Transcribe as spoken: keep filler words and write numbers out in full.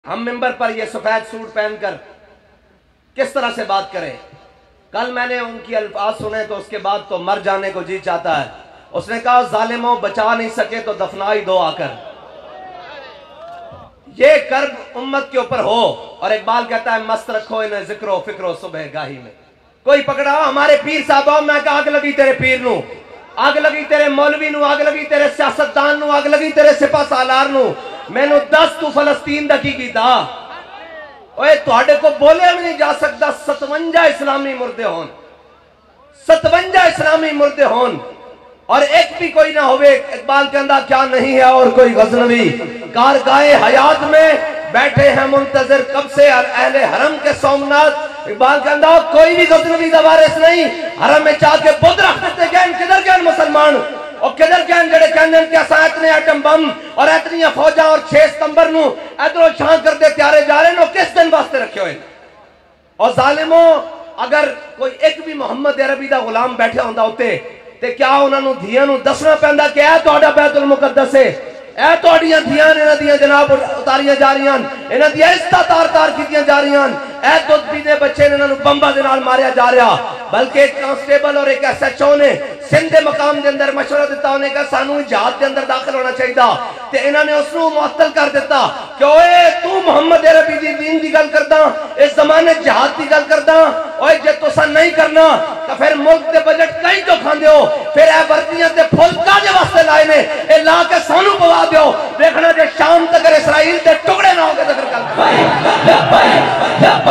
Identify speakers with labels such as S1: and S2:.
S1: ہم ممبر پر یہ سفید سوٹ پہن کر کس طرح سے بات کریں؟ کل میں نے ان کی الفاظ سنے تو اس کے بعد تو مر جانے کو جی چاہتا ہے۔ اس نے کہا ظالموں بچا نہیں سکے تو دفنا ہی دو آ کر۔ یہ کرب امت کے اوپر ہو، اور اقبال کہتا ہے مست رکھو انہیں ذکر و فکر و صبح گاہی میں۔ کوئی پکڑا ہمارے پیر صاحب، میں کہا آگ لگی تیرے پیر نو، آگ لگی تیرے مولوی نو، آگ لگی تیرے سیاستدان نو، آگ لگی تیرے سپاہ سالار نو، میں نو دس تو فلسطین دا کی کیتا۔ اوے تواڈے کو بولے بھی نہیں جا سکتا ستونجا اسلامی مردے ہون، ستونجا اسلامی مردے ہون، اور ایک بھی کوئی نہ ہوئے۔ اقبال کے اندر کیا نہیں ہے اور کوئی غزنوی کارگاہ حیات میں بیٹھے ہیں منتظر کب سے اہل حرم کے سومنات۔ اقبال کے اندر کوئی بھی غزنوی دا وارث نہیں۔ حرم میں چاہ کے بدھ رکھ دیتے گئے، کدھر گئے مسلمان، اور کدھر گئے جڑے کہنے کہ اساں اتنے ایٹم بم اور اتنی فوجاں اور چھ ستمبر نو ادھروں چھان کر دے تیارے جا رہے نو کس دن واسطے رکھے ہوئے۔ اور ظالموں اگر کوئی ایک بھی محمد عربی دا غلام بیٹھے ہوندا ہوتے تے کیا انہاں نو دھیاں نو دسنا پیندا کہ اے تہاڈا بیت المقدس ہے، اے تہاڈیاں دھیاں انہاں دیاں جناب اتاریاں جا رہیاں، انہاں دی عزتاں تار تار کیتیاں جا رہیاں، اے دودھ پینے بچے نے انہاں نو بمبا دے نال ماریا جا رہا۔ بلکہ ایک کانسٹیبل اور ایک ایس ایچ او نے سندھ مقام دے اندر مشورہ دیتا، انہیں کہا سانو جہاد دے اندر داخل ہونا چاہیے تھا، تے انہاں نے اس نو معطل کر دیتا کہ اوے تو محمد عربی دی دین دی گل کردا، اس زمانے جہاد دی گل کردا، اوے جے تساں نہیں کرنا تو پھر ملک دے بجٹ کہیں تو کھاندے ہو، پھر اے وردیاں تے پھل کاجے واسطے لائے نے، اے لا کے سانو پوا دیو، دیکھنا جے شام تک اسرائیل دے ٹکڑے نہ ہو کے تک کر